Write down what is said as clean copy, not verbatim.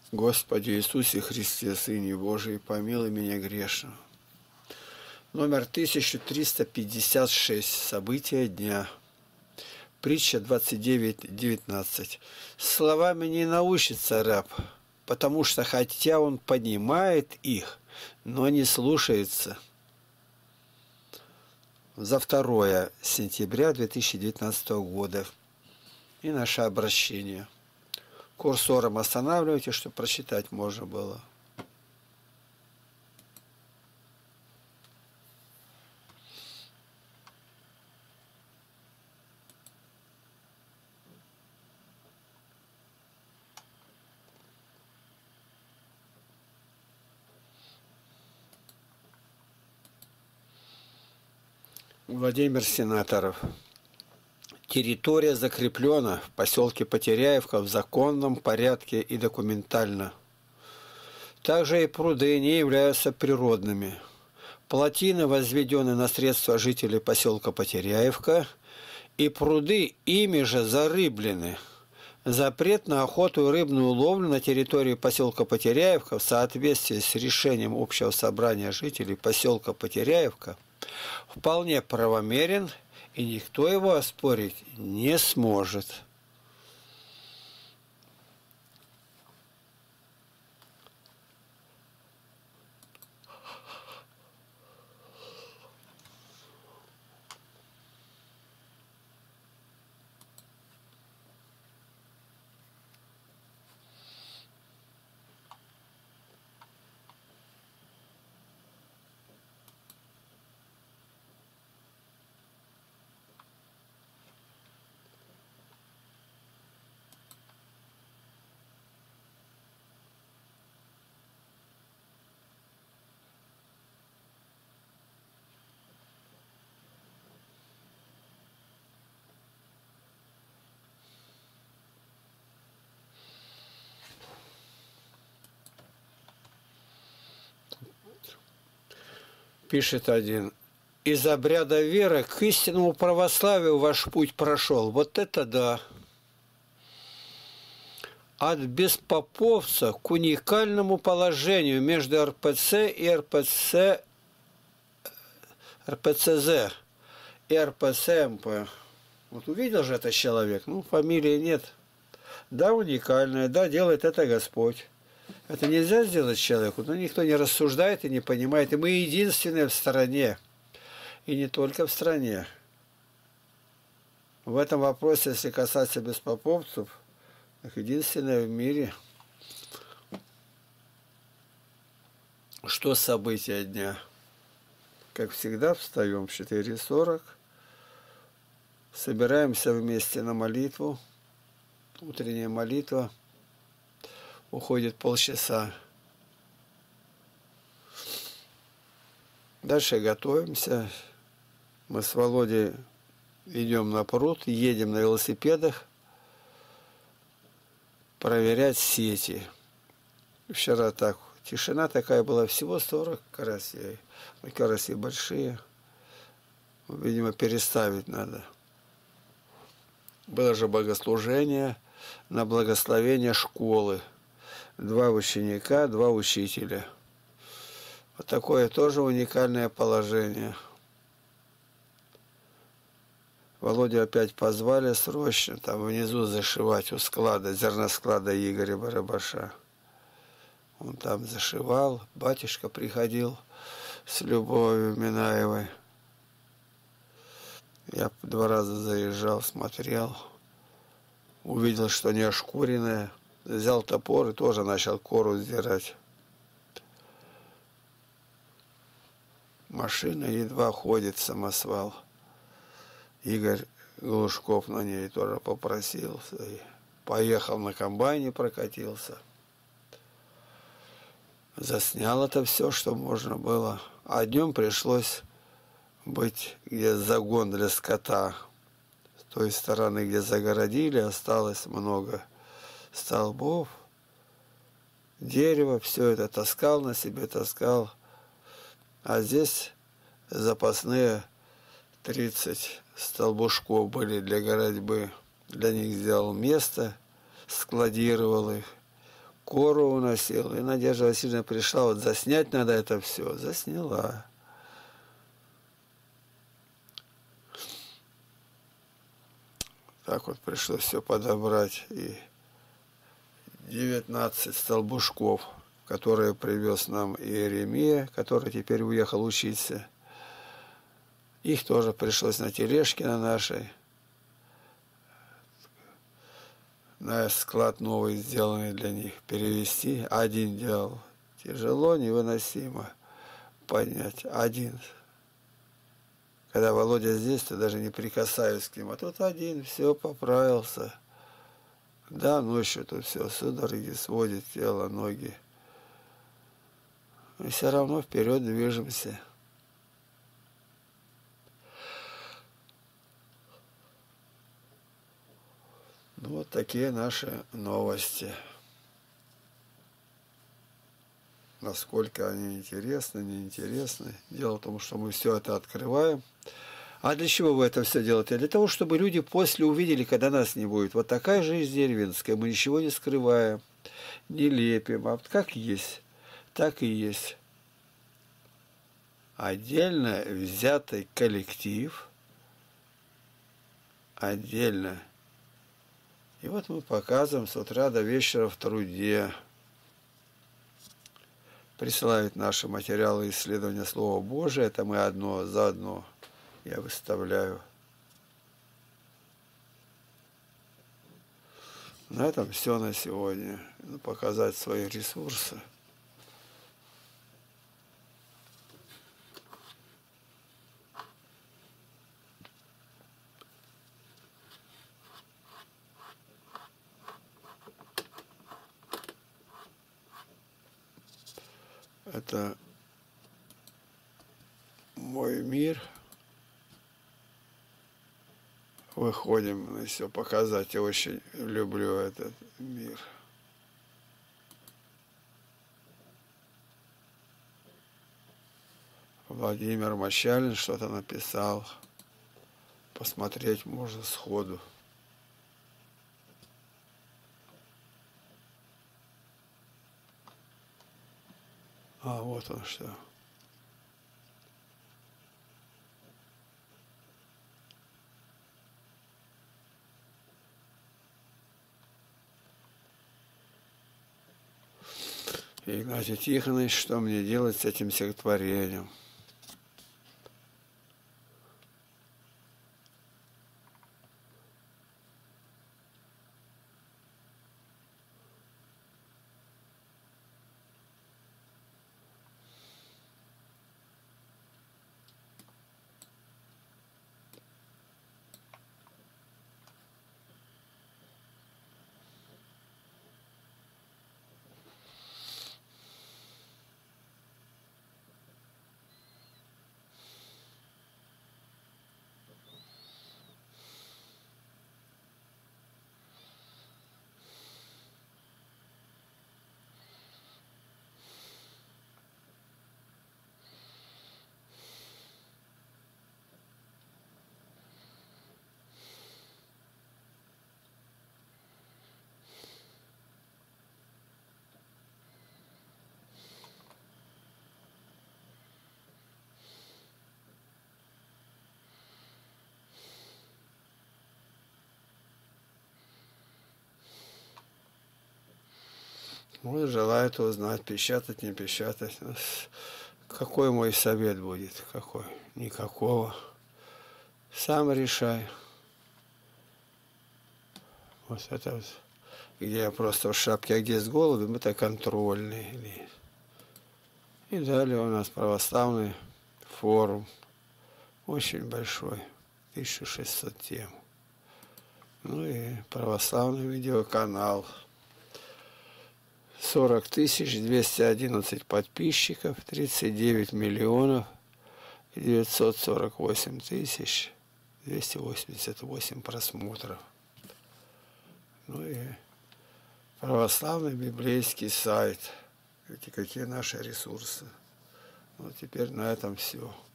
Господи Иисусе Христе, Сыне Божий, помилуй меня грешного. Номер 1356. События дня. Притча 29:19. Словами не научится раб, потому что хотя он понимает их, но не слушается. За 2 сентября 2019 года. И наше обращение. Курсором останавливайте, чтобы прочитать можно было. Владимир Сенаторов. Территория закреплена в поселке Потеряевка в законном порядке и документально. Также и пруды не являются природными. Плотины возведены на средства жителей поселка Потеряевка, и пруды ими же зарыблены. Запрет на охоту и рыбную ловлю на территории поселка Потеряевка в соответствии с решением общего собрания жителей поселка Потеряевка вполне правомерен, и никто его оспорить не сможет. Пишет один. Из обряда веры к истинному православию ваш путь прошел. Вот это да. От беспоповца к уникальному положению между РПЦ и РПЦЗ и РПЦМП. Вот увидел же этот человек, ну, фамилии нет. Да, уникальное, да, делает это Господь. Это нельзя сделать человеку, но никто не рассуждает и не понимает. И мы единственные в стране. И не только в стране. В этом вопросе, если касаться беспоповцев, так единственное в мире. Что события дня? Как всегда, встаем в 4:40. Собираемся вместе на молитву. Утренняя молитва. Уходит полчаса. Дальше готовимся. Мы с Володей идем на пруд, едем на велосипедах проверять сети. Вчера так, тишина такая была, всего 40 карасей. Караси большие. Видимо, переставить надо. Было же богослужение на благословение школы. 2 ученика, 2 учителя. Вот такое тоже уникальное положение. Володю опять позвали срочно, там внизу зашивать у склада, зерносклада Игоря Барабаша. Он там зашивал, батюшка приходил с Любовью Минаевой. Я 2 раза заезжал, смотрел, увидел, что не ошкуренное. Взял топор и тоже начал кору сдирать. Машина едва ходит, самосвал. Игорь Глушков на ней тоже попросился. И поехал на комбайне, прокатился. Заснял это все, что можно было. А днем пришлось быть, где загон для скота. С той стороны, где загородили, осталось много столбов, дерево, все это таскал на себе, таскал. А здесь запасные 30 столбушков были для городьбы. Для них сделал место, складировал их, Кору уносил. И Надежда Васильевна пришла, вот заснять надо это все. Засняла. Так вот пришлось все подобрать. И 19 столбушков, которые привез нам Иеремия, который теперь уехал учиться. Их тоже пришлось на тележке на нашей. На склад новый, сделанный для них, перевести. Один делал. Тяжело, невыносимо поднять. Один. Когда Володя здесь, то даже не прикасаюсь к нему. А тут один, все, поправился. Да, ночью тут все, судороги сводит тело, ноги. И все равно вперед движемся. Ну, вот такие наши новости. Насколько они интересны, неинтересны. Дело в том, что мы все это открываем. А для чего вы это все делаете? Для того, чтобы люди после увидели, когда нас не будет. Вот такая жизнь деревенская. Мы ничего не скрываем, не лепим. А вот как есть, так и есть. Отдельно взятый коллектив. Отдельно. И вот мы показываем с утра до вечера в труде. Присылают наши материалы исследования Слова Божия. Это мы одно за одно я выставляю. На этом все на сегодня. Показать свои ресурсы. Это мой мир. Выходим, и все показать. Я очень люблю этот мир. Владимир Мощалин что-то написал. Посмотреть можно сходу. А, вот он что. Игнатий Тихонович, что мне делать с этим стихотворением? Вот желает узнать, печатать, не печатать. Какой мой совет будет? Какой? Никакого. Сам решай. Вот это вот, где я просто в шапке, а где с голубем, это контрольный. И далее у нас православный форум. Очень большой. 1600 тем. Ну и православный видеоканал. 40 211 подписчиков, 39 миллионов 948 тысяч 288 просмотров. Ну и православный библейский сайт. Видите, какие наши ресурсы. Вот теперь на этом все.